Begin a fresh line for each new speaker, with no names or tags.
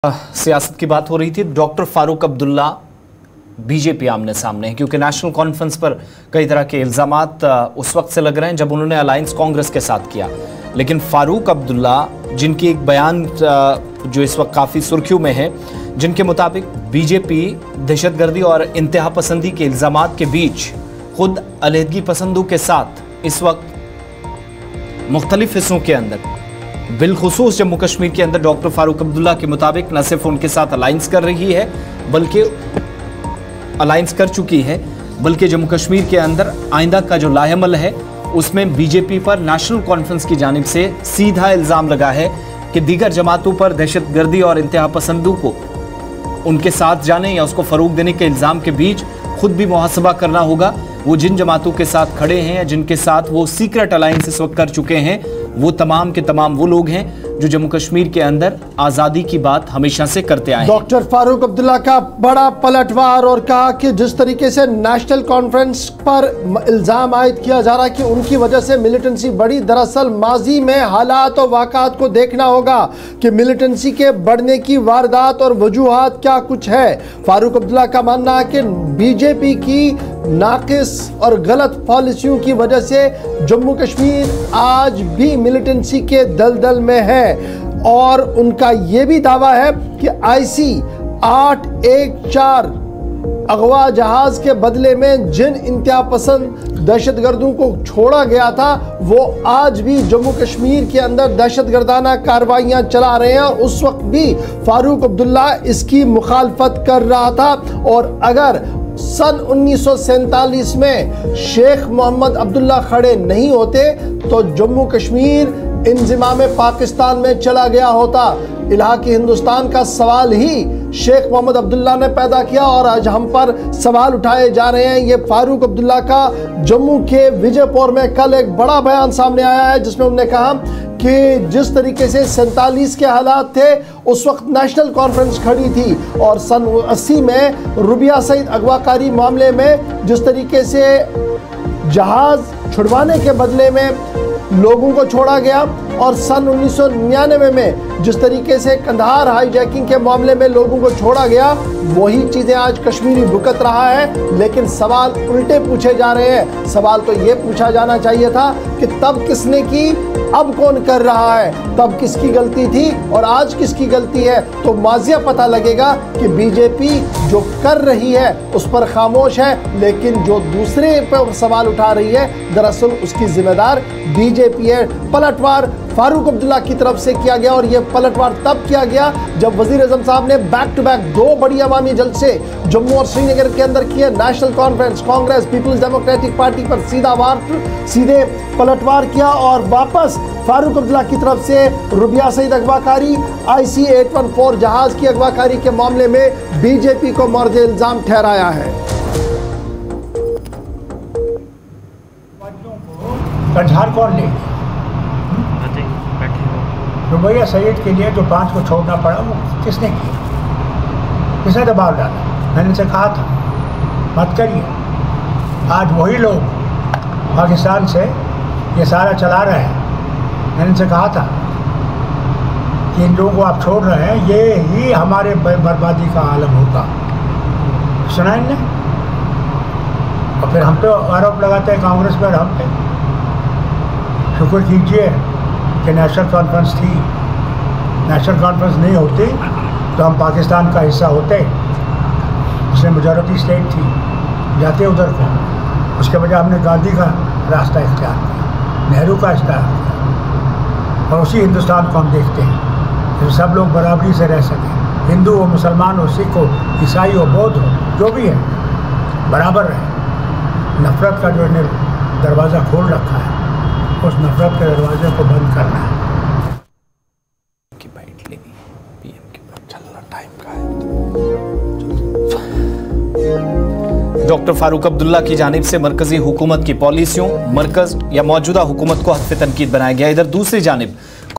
सियासत की बात हो रही थी। डॉक्टर फारूक अब्दुल्ला बीजेपी आमने सामने है क्योंकि नेशनल कॉन्फ्रेंस पर कई तरह के इल्जामात उस वक्त से लग रहे हैं जब उन्होंने अलायंस कांग्रेस के साथ किया। लेकिन फारूक अब्दुल्ला जिनकी एक बयान जो इस वक्त काफ़ी सुर्खियों में है, जिनके मुताबिक बीजेपी दहशतगर्दी और इंतहा पसंदी के इल्जामात के बीच खुद अलहदगी पसंदों के साथ इस वक्त मुख्तलिफ हिस्सों के अंदर बिलखुसूस जम्मू कश्मीर के अंदर डॉक्टर फारूक अब्दुल्ला के मुताबिक न सिर्फ उनके साथ अलायंस कर रही है बल्कि अलायंस कर चुकी है, बल्कि जम्मू कश्मीर के अंदर आइंदा का जो लाहेमल है उसमें बीजेपी पर नेशनल कॉन्फ्रेंस की जानिब से सीधा इल्ज़ाम लगा है कि दीगर जमातों पर दहशतगर्दी और इंतहा पसंदों को उनके साथ जाने या उसको फ़रोग देने के इल्ज़ाम के बीच खुद भी मुहासबा करना होगा। वो जिन जमातों के साथ खड़े हैं या जिनके साथ वो सीक्रेट अलायंस इस वक्त कर चुके हैं, वो तमाम के तमाम वो लोग हैं जो जम्मू कश्मीर के अंदर आज़ादी की बात हमेशा से करते आए हैं।
डॉक्टर फारूक अब्दुल्ला का बड़ा पलटवार और कहा कि जिस तरीके से नेशनल कॉन्फ्रेंस पर इल्ज़ाम आयद किया जा रहा है कि उनकी वजह से मिलिटेंसी बढ़ी, दरअसल माजी में हालात और वाक़ात को देखना होगा कि मिलिटेंसी के बढ़ने की वारदात और वजूहात क्या कुछ है। फारूक अब्दुल्ला का मानना है कि बीजेपी की नाकिस और गलत पॉलिसियों की वजह से जम्मू कश्मीर आज भी मिलिटेंसी के दलदल में है और उनका यह भी दावा है कि IC 814 अगवा जहाज के बदले में जिन इंतहा पसंद दहशतगर्दों को छोड़ा गया था वो आज भी जम्मू कश्मीर के अंदर दहशतगर्दाना कार्रवाइयां चला रहे हैं और उस वक्त भी फारूक अब्दुल्ला इसकी मुखालफत कर रहा था। और अगर सन 1947 में शेख मोहम्मद अब्दुल्ला खड़े नहीं होते तो जम्मू कश्मीर इंज़िमाम पाकिस्तान में चला गया होता। इलाक़ी हिंदुस्तान का सवाल ही शेख मोहम्मद अब्दुल्ला ने पैदा किया और आज हम पर सवाल उठाए जा रहे हैं। ये फारूक अब्दुल्ला का जम्मू के विजयपुर में कल एक बड़ा बयान सामने आया है जिसमें उन्होंने कहा कि जिस तरीके से 47 के हालात थे उस वक्त नेशनल कॉन्फ्रेंस खड़ी थी और सन 80 में रुबिया सईद अगवाकारी मामले में जिस तरीके से जहाज छुड़वाने के बदले में लोगों को छोड़ा गया और सन 1999 में जिस तरीके से कंधार हाईजैकिंग के मामले में लोगों को छोड़ा गया, वही चीज़ें आज कश्मीरी भुगत रहा है। लेकिन सवाल उल्टे पूछे जा रहे हैं। सवाल तो ये पूछा जाना चाहिए था कि तब किसने की, अब कौन कर रहा है, तब किसकी गलती थी और आज किसकी गलती है। तो माजिया पता लगेगा कि बीजेपी जो कर रही है उस पर खामोश है, लेकिन जो दूसरे पर सवाल उठा रही है दरअसल उसकी जिम्मेदार बीजेपी है। पलटवार फारूक अब्दुल्ला की तरफ से किया गया और यह पलटवार तब किया गया जब वजीर आज़म साहब ने बैक टू बैक 2 बड़ी अवामी जलसे जम्मू और श्रीनगर के अंदर किए। National Conference, Congress, Peoples Democratic Party पर सीधे पलटवार किया और वापस फारूक अब्दुल्ला की तरफ से रुबिया सईद अगवाकारी, IC 814 जहाज की अगवाकारी के मामले में बीजेपी को मोर्द इल्जाम ठहराया है।
कंधार कौन ले रुबैया सईद के लिए जो 5 को छोड़ना पड़ा वो किसने किया, किसने दबाव डाला। मैंने उनसे कहा था मत करिए। आज वही लोग पाकिस्तान से ये सारा चला रहे हैं। मैंने उनसे कहा था कि इन लोगों को आप छोड़ रहे हैं, ये ही हमारे बर्बादी का आलम होगा। सुना इनने और फिर हम पे आरोप लगाते हैं कांग्रेस पर, हम पे। शुक्र कीजिए कि नेशनल कॉन्फ्रेंस थी। नेशनल कॉन्फ्रेंस नहीं होती तो हम पाकिस्तान का हिस्सा होते, जिसमें मेजॉरिटी स्टेट थी, जाते उधर को। उसके बजाय हमने गांधी का रास्ता इख्तियार किया, नेहरू का इख्तियार किया और उसी हिंदुस्तान को हम देखते हैं जो सब लोग बराबरी से रह सकें। हिंदू हो, मुसलमान हो, सिख हो, ईसाई हो, बौद्ध हो, जो भी है बराबर रहे। नफ़रत का जो इन्हें दरवाज़ा खोल रखा है उस नफरत के दरवाजे को बंद करना है।
डॉक्टर फारूक अब्दुल्ला की जानिब से मरकजी हुकूमत की पॉलिसियों, मरकज या मौजूदा हुकूमत को हत्फ तनकीद बनाया गया। इधर दूसरी जानिब